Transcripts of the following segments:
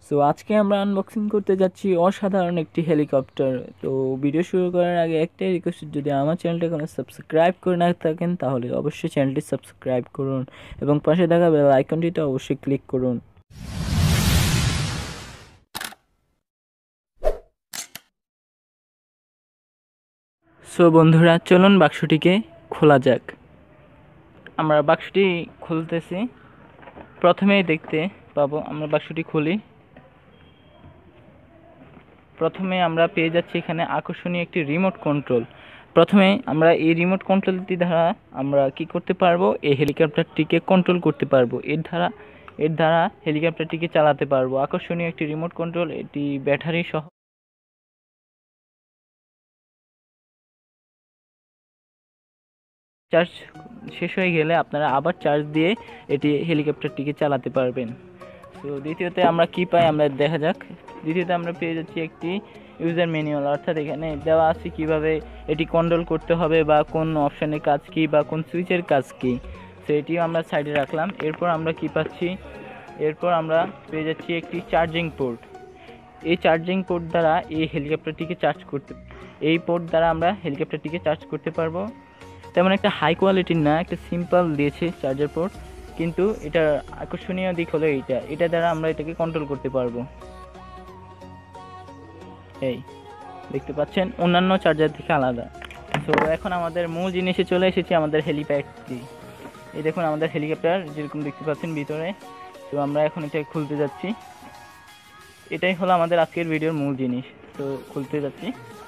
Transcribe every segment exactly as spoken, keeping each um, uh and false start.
So আজকে আমরা unboxing করতে যাচ্ছি অসাধারণ একটি হেলিকপ্টার। তো ভিডিও শুরু করার আগে একটাই রিকোয়েস্ট, যদি আমার চ্যানেলটা এখনো সাবস্ক্রাইব করে না থাকেন তাহলে অবশ্যই চ্যানেলটি সাবস্ক্রাইব করুন এবং পাশে থাকা বেল আইকনটিতে অবশ্যই ক্লিক করুন। সো বন্ধুরা, চলুন বাক্সটিকে খোলা যাক। আমরা বাক্সটি খুলতেছি। প্রথমেই দেখতে পাবো, আমরা বাক্সটি খুলি। প্রথমে আমরা পেয়ে যাচ্ছি এখানে আকর্ষণীয় একটি রিমোট কন্ট্রোল। প্রথমে আমরা এই রিমোট কন্ট্রোলটি দ্বারা আমরা কি করতে পারবো, এই হেলিকপ্টারটিকে কন্ট্রোল করতে পারবো। এর দ্বারা এর দ্বারা হেলিকপ্টারটিকে চালাতে পারবো। আকর্ষণীয় একটি রিমোট কন্ট্রোল, এটি ব্যাটারি সহ। চার্জ শেষ হয়ে গেলে আপনারা আবার চার্জ দিয়ে এটি হেলিকপ্টারটিকে চালাতে পারবেন। তো দ্বিতীয়তে আমরা কি পাই, আমরা দেখা যাক। দ্বিতীয়তে আমরা পেয়ে যাচ্ছি একটি ইউজার ম্যানুয়াল, অর্থাৎ এখানে দেওয়া আছে কিভাবে এটি কন্ট্রোল করতে হবে বা কোন অপশানের কাজ কি বা কোন সুইচের কাজ কি। তো এটিও আমরা সাইডে রাখলাম। এরপর আমরা কি পাচ্ছি, এরপর আমরা পেয়ে যাচ্ছি একটি চার্জিং পোর্ট। এই চার্জিং পোর্ট দ্বারা এই হেলিকপ্টারটিকে চার্জ করতে এই পোর্ট দ্বারা আমরা হেলিকপ্টারটিকে চার্জ করতে পারবো। তেমন একটা হাই কোয়ালিটির না, একটা সিম্পল দিয়েছে চার্জার পোর্ট, কিন্তু এটার আকর্ষণীয় দিক হলো এইটা, এটা দ্বারা আমরা এটাকে কন্ট্রোল করতে পারবো। এই দেখতে পাচ্ছেন, অন্যান্য চার্জার থেকে আলাদা। তো এখন আমাদের মূল জিনিসে চলে এসেছি, আমাদের হেলিপ্যাডটি। এই দেখুন আমাদের হেলিকপ্টার যেরকম দেখতে পাচ্ছেন ভিতরে। তো আমরা এখন এটা খুলতে যাচ্ছি। এটাই হলো আমাদের আজকের ভিডিওর মূল জিনিস। তো খুলতে যাচ্ছি।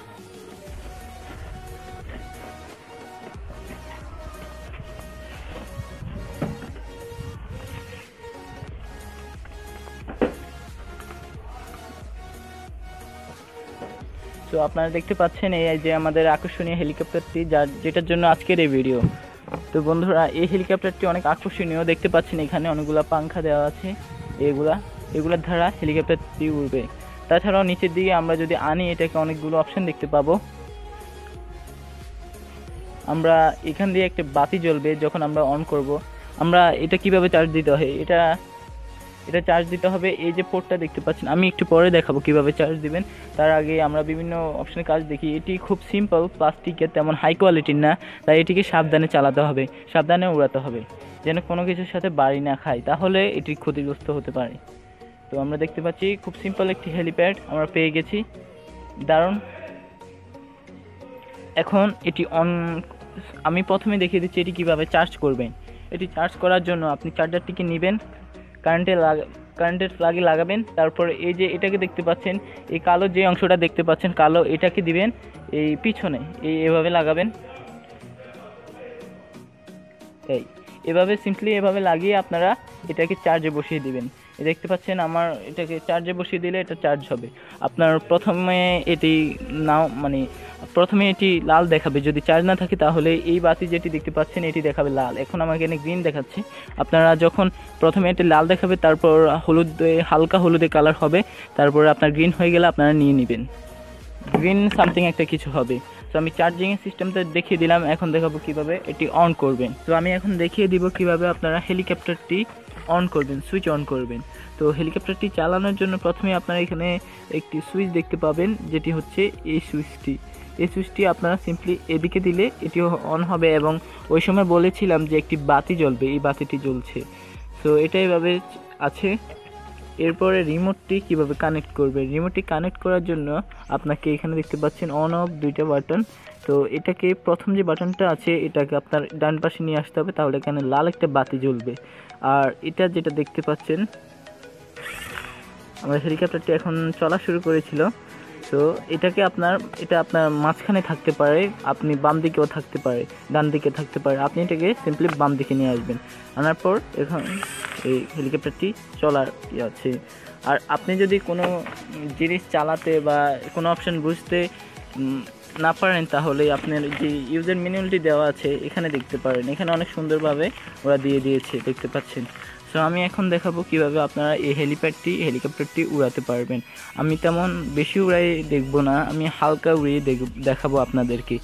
তো আপনারা দেখতে পাচ্ছেন এই যে আমাদের আকর্ষণীয় হেলিকপ্টারটি, যার যেটার জন্য আজকের এই ভিডিও। তো বন্ধুরা, এই হেলিকপ্টারটি অনেক আকর্ষণীয়। দেখতে পাচ্ছেন এখানে অনেকগুলো পাংখা দেওয়া আছে, এগুলা এগুলোর দ্বারা হেলিকপ্টারটি উড়বে। তাছাড়াও নিচের দিকে আমরা যদি আনি, এটাকে অনেকগুলো অপশন দেখতে পাবো। আমরা এখান দিয়ে একটা বাতি জ্বলবে যখন আমরা অন করব। আমরা এটা কিভাবে চার্জ দিতে হয়, এটা এটা চার্জ দিতে হবে। এই যে পোর্টটা দেখতে পাচ্ছেন, আমি একটু পরে দেখাবো কিভাবে চার্জ দিবেন। তার আগে আমরা বিভিন্ন অপশনের কাজ দেখি। এটি খুব সিম্পল, প্লাস্টিকের, তেমন হাই কোয়ালিটির না, তাই এটিকে সাবধানে চালাতে হবে, সাবধানে উড়াতে হবে, যেন কোনো কিছুর সাথে বাড়ি না খায়, তাহলে এটি ক্ষতিগ্রস্ত হতে পারে। তো আমরা দেখতে পাচ্ছি খুব সিম্পল একটি হেলিপ্যাড আমরা পেয়ে গেছি। দারুণ। এখন এটি অন, আমি প্রথমে দেখিয়ে দিচ্ছি এটি কিভাবে চার্জ করবেন। এটি চার্জ করার জন্য আপনি চার্জারটিকে নেবেন, কারেন্টে লাগা কারেন্টের প্লাগে লাগাবেন। তারপর এই যে এটাকে দেখতে পাচ্ছেন, এই কালো যে অংশটা দেখতে পাচ্ছেন কালো, এটাকে দিবেন এই পিছনে, এই এভাবে লাগাবেন। এই এভাবে সিম্পলি এভাবে লাগিয়ে আপনারা এটাকে চার্জে বসিয়ে দিবেন। দেখতে পাচ্ছেন আমার এটাকে চার্জে বসিয়ে দিলে এটা চার্জ হবে। আপনার প্রথমে এটি নাও মানে প্রথমে এটি লাল দেখাবে, যদি চার্জ না থাকে তাহলে এই বাতি যেটি দেখতে পাচ্ছেন এটি দেখাবে লাল। এখন আমার এখানে গ্রিন দেখাচ্ছে। আপনারা যখন প্রথমে এটি লাল দেখাবে, তারপর হলুদ, হালকা হলুদে কালার হবে, তারপরে আপনার গ্রিন হয়ে গেলে আপনারা নিয়ে নেবেন। গ্রিন সামথিং একটা কিছু হবে। তো আমি চার্জিংয়ের সিস্টেমটা দেখিয়ে দিলাম, এখন দেখাবো কিভাবে এটি অন করবেন। তো আমি এখন দেখিয়ে দিব কিভাবে আপনারা হেলিকপ্টারটি অন করবেন, সুইচ অন করবেন। তো হেলিকপ্টারটি চালানোর জন্য প্রথমে আপনারা এখানে একটি সুইচ দেখতে পাবেন, যেটি হচ্ছে এই সুইচটি। এই সুইচটি আপনারা সিম্পলি এদিকে দিলে এটি অন হবে, এবং ওই সময় বলেছিলাম যে একটি বাতি জ্বলবে, এই বাতিটি জ্বলছে। তো এটা এভাবে আছে। এরপরে রিমোটটি কিভাবে কানেক্ট করবে, রিমোটটি কানেক্ট করার জন্য আপনাকে এখানে দেখতে পাচ্ছেন অন অফ দুইটা বাটন। তো এটাকে প্রথম যে বাটনটা আছে এটাকে আপনার ডান পাশে নিয়ে আসতে হবে, তাহলে এখানে লাল একটা বাতি জ্বলবে। আর এটা যেটা দেখতে পাচ্ছেন, আমাদের হেলিকপ্টারটি এখন চলা শুরু করেছিল। তো এটাকে আপনার এটা আপনার মাঝখানে থাকতে পারে, আপনি বাম দিকেও থাকতে পারে, ডান দিকে থাকতে পারে। আপনি এটাকে সিম্পলি বাম দিকে নিয়ে আসবেন। আনার পর এখন এই হেলিকপ্টারটি চলার কি আছে। আর আপনি যদি কোনো জিনিস চালাতে বা কোনো অপশন বুঝতে না পারেন, তাহলে আপনার যে ইউজার ম্যানুয়ালটি দেওয়া আছে এখানে দেখতে পারেন। এখানে অনেক সুন্দরভাবে ওরা দিয়ে দিয়েছে, দেখতে পাচ্ছেন। সো আমি এখন দেখাবো কিভাবে আপনারা এই হেলিপ্যাডটি হেলিকপ্টারটি উড়াতে পারবেন। আমি তেমন বেশি উড়াই দেখবো না, আমি হালকা উড়িয়ে দেখাবো আপনাদেরকে।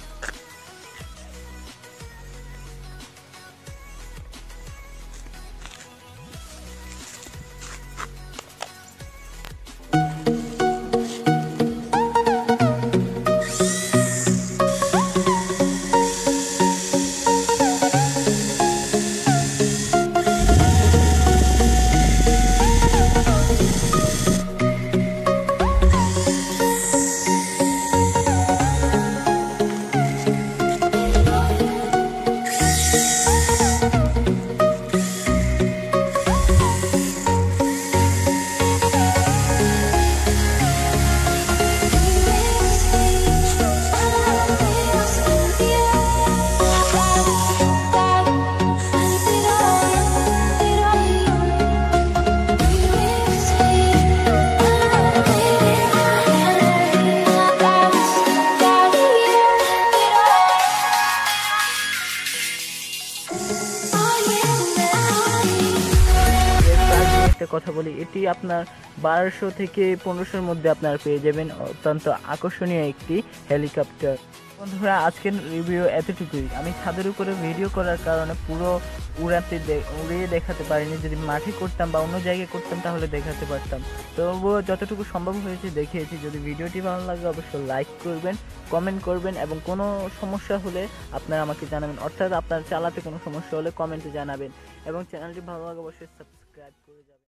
কথা বলি, এটি আপনার বারোশো থেকে পনেরোশোর মধ্যে আপনারা পেয়ে যাবেন। অত্যন্ত আকর্ষণীয় একটি হেলিকপ্টার। বন্ধুরা, আজকের রিভিউ এতটুকুই। আমি ছাদের উপরে ভিডিও করার কারণে পুরো উড়াতে উড়িয়ে দেখাতে পারিনি। যদি মাঠে করতাম বা অন্য জায়গায় করতাম তাহলে দেখাতে পারতাম। তবুও যতটুকু সম্ভব হয়েছে দেখিয়েছি। যদি ভিডিওটি ভালো লাগে অবশ্যই লাইক করবেন, কমেন্ট করবেন এবং কোনো সমস্যা হলে আপনারা আমাকে জানাবেন। অর্থাৎ আপনার চালাতে কোনো সমস্যা হলে কমেন্টে জানাবেন এবং চ্যানেলটি ভালো লাগে অবশ্যই সাবস্ক্রাইব করে যাবেন।